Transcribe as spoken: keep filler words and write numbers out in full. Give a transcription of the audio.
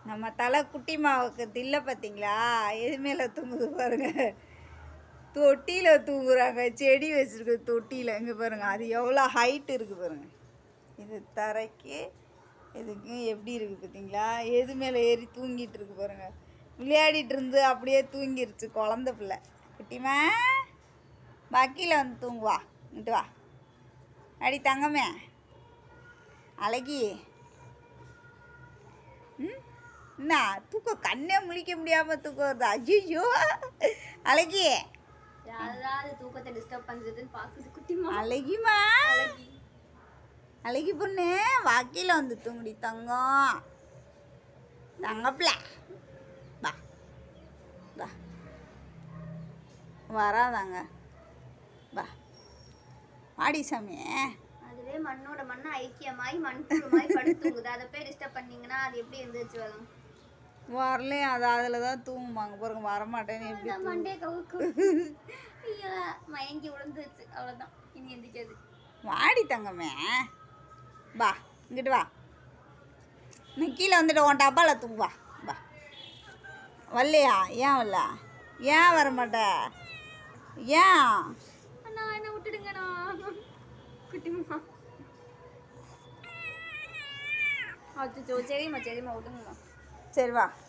நம்ம தலை குட்டி மாவுக்கு தில்லை பார்த்தீங்களா? எது மேலே தூங்குது பாருங்க. தொட்டியில் தூங்குறாங்க. செடி வச்சுருக்கு தொட்டியில். இங்கே பாருங்கள், அது எவ்வளோ ஹைட் இருக்குது பாருங்கள். இது தரைக்கு இதுக்கு எப்படி இருக்குது பார்த்தீங்களா? எது மேலே ஏறி தூங்கிட்டு இருக்கு பாருங்கள். விளையாடிட்டு இருந்து அப்படியே தூங்கிருச்சு குழந்த பிள்ளை. குட்டிமா பாக்கியில் வந்து தூங்குவா. இங்கிட்டு வா அடி தங்கமே அழகி. ம் என்ன தூக்கம் கண்ணே முழிக்க முடியாமல் தூக்கம் வருது. ஐயோ அழகி, யாராவது தூக்கத்தை டிஸ்டர்ப் பண்ணுறதுன்னு பார்க்குது குட்டிமா. அழகிமா அழகி பொண்ணு வாக்கியில் வந்து தூங்குடி தங்கம். தங்கப்பிள்ள பா பா வராதாங்க பா வாடி சாமி. அதுவே மண்ணோட மண்ணை ஐக்கியமாய் மண்புழுமாய் படுத்துங்குது. அதை போய் டிஸ்டர்ப் பண்ணீங்கன்னா அது எப்படி எழுந்திரிச்சு வரும்? வரலையே, அது அதில் தான் தூங்குமாங்க பாருங்க. வரமாட்டேன்னு எப்படி மண்டே கவுக்கு மயங்கி விழுந்துச்சு. அவ்வளோதான், இனி எந்திரிக்காது. வாடி தங்கமே பா இங்கிட்டு வா. நீ கீழே வந்துட்டு உன் டப்பாவில் தூங்குவா. பா வரலையா? ஏன் வரல? ஏன் வரமாட்ட? ஏன் அண்ணா என்ன விட்டுடுங்கண்ணா குட்டிமா. அச்சோ சரிம்மா சரிம்மா விட்டுங்கம்மா. சரி வா.